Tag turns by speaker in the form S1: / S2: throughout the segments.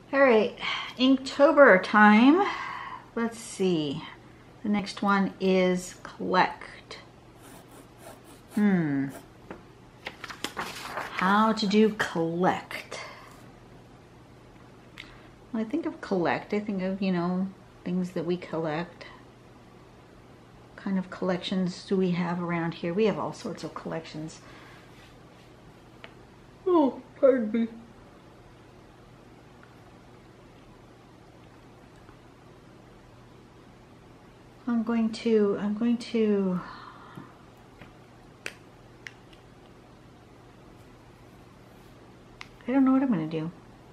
S1: All right, Inktober time. Let's see. The next one is collect. How to do collect. When I think of collect, I think of, things that we collect. What kind of collections do we have around here? We have all sorts of collections. Oh, pardon me. I'm going to I don't know what I'm going to do.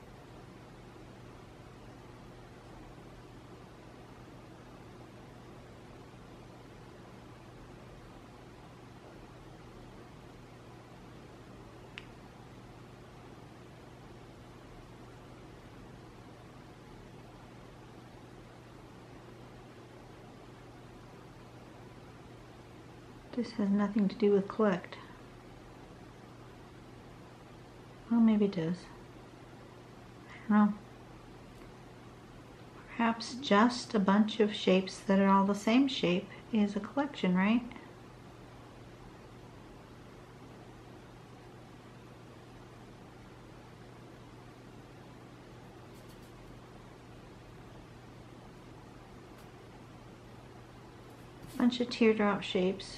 S1: This has nothing to do with collect. Well, maybe it does. I don't know. Perhaps just a bunch of shapes that are all the same shape is a collection, right? Bunch of teardrop shapes.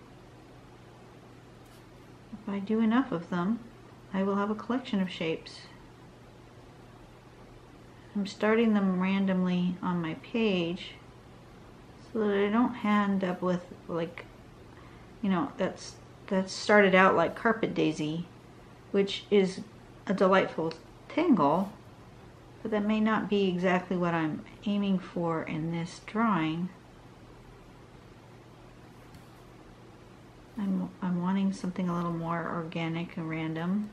S1: If I do enough of them, I will have a collection of shapes. I'm starting them randomly on my page so that I don't end up with, like, that's started out like Carpet Daisy, which is a delightful tangle, but that may not be exactly what I'm aiming for in this drawing. I'm wanting something a little more organic and random.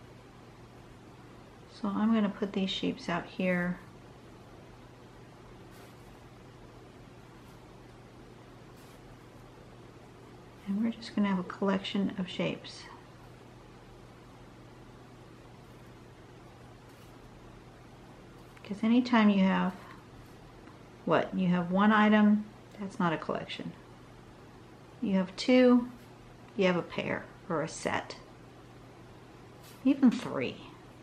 S1: So I'm going to put these shapes out here. And we're just going to have a collection of shapes. Because anytime you have, you have one item, that's not a collection. You have two, you have a pair or a set. Even three.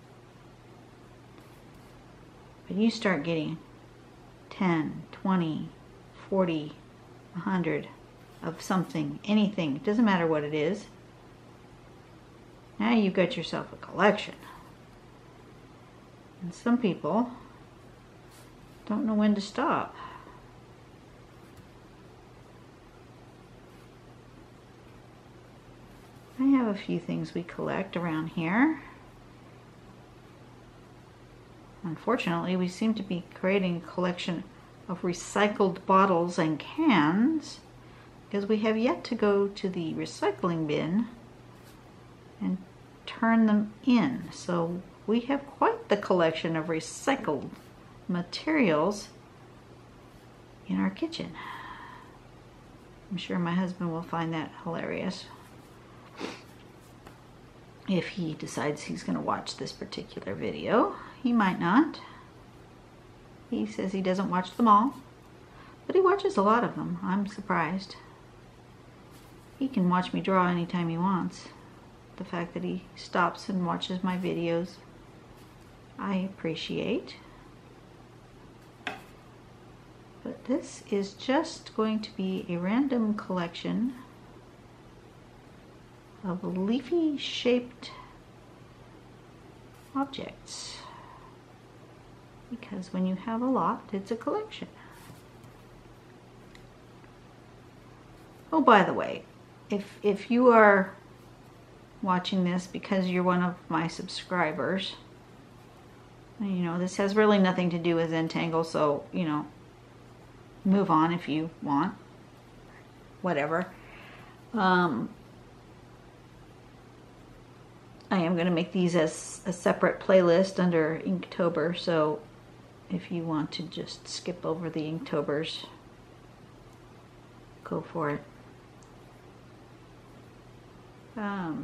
S1: But you start getting 10, 20, 40, 100 of something, anything, it doesn't matter what it is. Now you've got yourself a collection. And some people don't know when to stop. I have a few things we collect around here. Unfortunately, we seem to be creating a collection of recycled bottles and cans because we have yet to go to the recycling bin and turn them in. So we have quite the collection of recycled materials in our kitchen. I'm sure my husband will find that hilarious if he decides he's going to watch this particular video. He might not. He says he doesn't watch them all, but he watches a lot of them. I'm surprised. He can watch me draw anytime he wants. The fact that he stops and watches my videos, I appreciate. But this is just going to be a random collection of leafy shaped objects, because when you have a lot, it's a collection. Oh, by the way, if you are watching this because you're one of my subscribers, this has really nothing to do with Zentangle, so move on if you want, whatever. I am going to make these as a separate playlist under Inktober, so if you want to just skip over the Inktobers, go for it.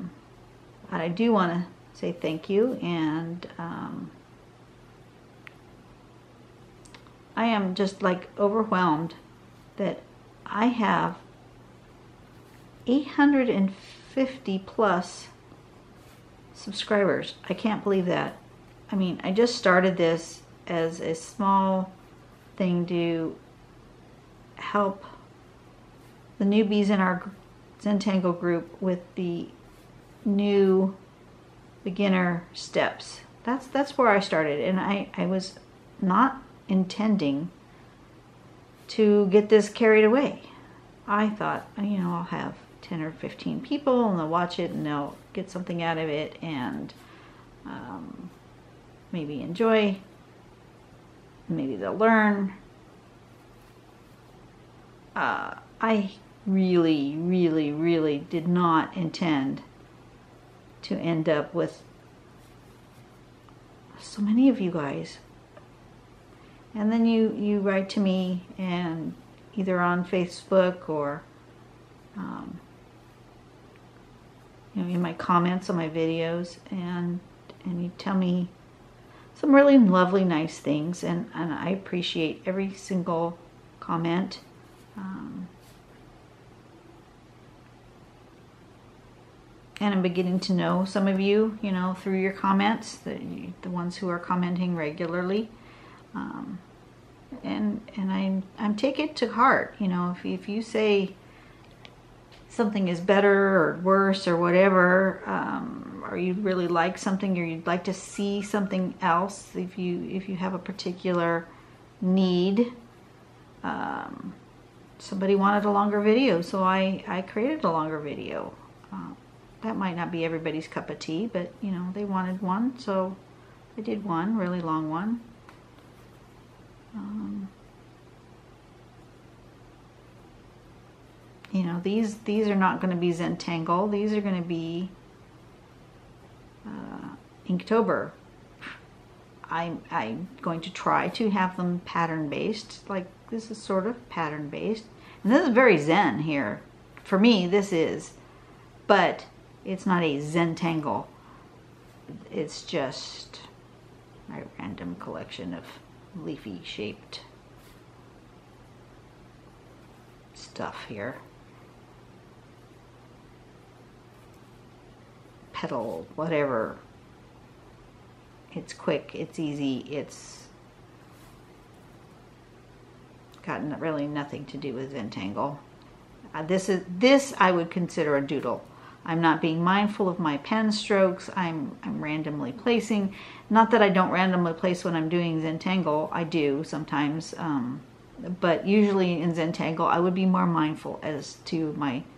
S1: But I do want to say thank you, and I am just like overwhelmed that I have 850 plus subscribers. I can't believe that. I mean, I just started this as a small thing to help the newbies in our Zentangle group with the new beginner steps. That's where I started, and I was not intending to get this carried away. I thought, you know, I'll have 10 or 15 people and they'll watch it and they'll get something out of it and maybe enjoy, maybe they'll learn. I really did not intend to end up with so many of you guys. And then you write to me, and either on Facebook or you know, in my comments on my videos, and you tell me some really lovely, nice things, and I appreciate every single comment. And I'm beginning to know some of you, you know, through your comments, the ones who are commenting regularly. And I'm taking it to heart. You know, if you say something is better or worse or whatever, or you'd really like something, or you'd like to see something else, if you have a particular need, somebody wanted a longer video, so I created a longer video. That might not be everybody's cup of tea, but you know, they wanted one, so I did one really long one. You know, these are not going to be Zentangle. These are going to be Inktober. I'm going to try to have them pattern based. Like, this is sort of pattern based, and this is very Zen here. For me, this is, but it's not a Zentangle. It's just my random collection of leafy shaped stuff here. Petal, whatever. It's quick, it's easy, it's got really nothing to do with Zentangle. This I would consider a doodle. I'm not being mindful of my pen strokes. I'm randomly placing. Not that I don't randomly place when I'm doing Zentangle. I do sometimes, but usually in Zentangle I would be more mindful as to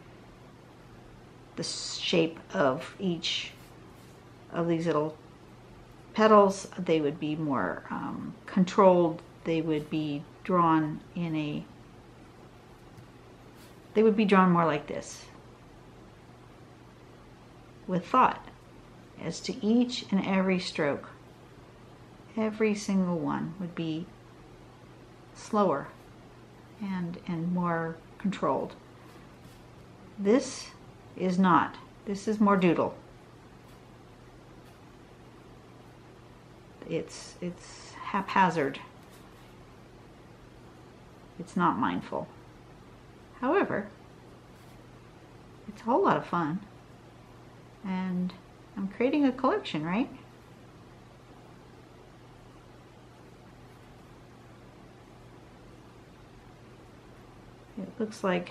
S1: the shape of each of these little petals. They would be more controlled. They would be drawn they would be drawn more like this, with thought as to each and every stroke. Every single one would be slower and more controlled. This is not. This is more doodle. It's haphazard. It's not mindful. However, it's a whole lot of fun. And I'm creating a collection, right? It looks like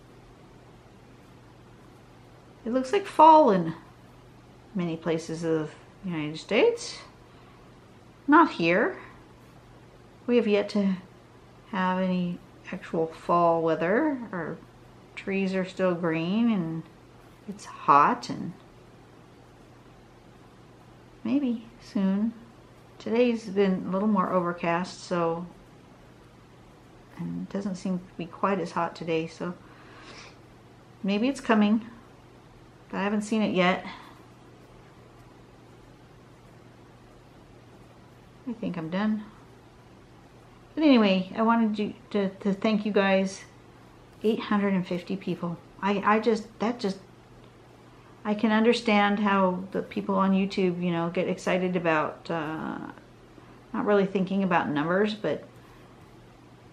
S1: fall in many places of the United States. Not here. We have yet to have any actual fall weather. Our trees are still green and it's hot, and maybe soon. Today's been a little more overcast, so, and it doesn't seem to be quite as hot today, so maybe it's coming, but I haven't seen it yet. I think I'm done. But anyway, I wanted to thank you guys. 850 people. I can understand how the people on YouTube, you know, get excited about not really thinking about numbers, but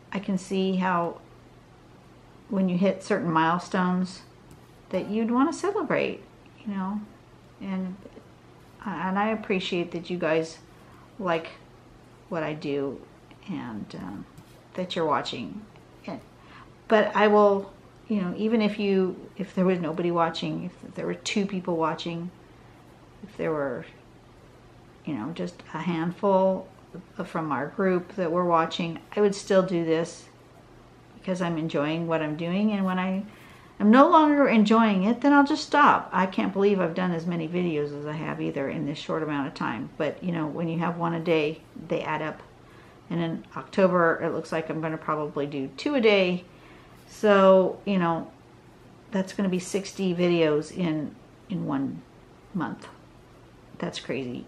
S1: I can see how when you hit certain milestones that you'd want to celebrate, you know, and I appreciate that you guys like what I do, and that you're watching. But I will, you know, even if there was nobody watching, if there were 2 people watching, if there were, you know, just a handful from our group that were watching, I would still do this because I'm enjoying what I'm doing. And when I'm no longer enjoying it, then I'll just stop. I can't believe I've done as many videos as I have either in this short amount of time. But, you know, when you have 1 a day, they add up. And in October, it looks like I'm going to probably do 2 a day. So, you know, that's going to be 60 videos in 1 month. That's crazy.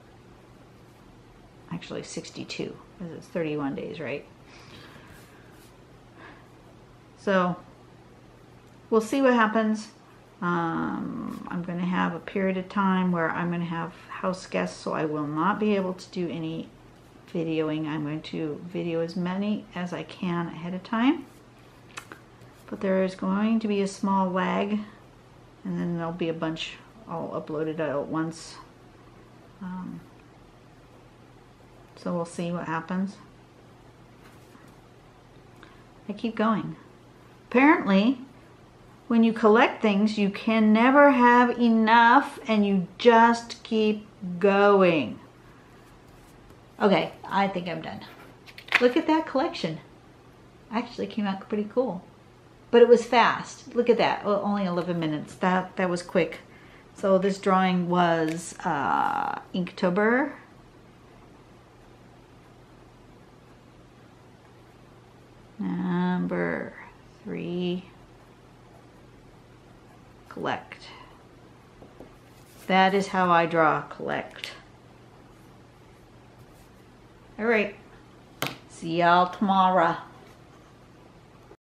S1: Actually 62, because it's 31 days, right? So we'll see what happens. I'm going to have a period of time where I'm going to have house guests, so I will not be able to do any videoing. I'm going to video as many as I can ahead of time. But there is going to be a small lag, and then there'll be a bunch all uploaded at once. So we'll see what happens. I keep going. Apparently, when you collect things, you can never have enough, and you just keep going. Okay, I think I'm done. Look at that collection. Actually came out pretty cool. But it was fast. Look at that. Oh, only 11 minutes. That was quick. So this drawing was Inktober. Number 3. Collect. That is how I draw collect. All right. See y'all tomorrow.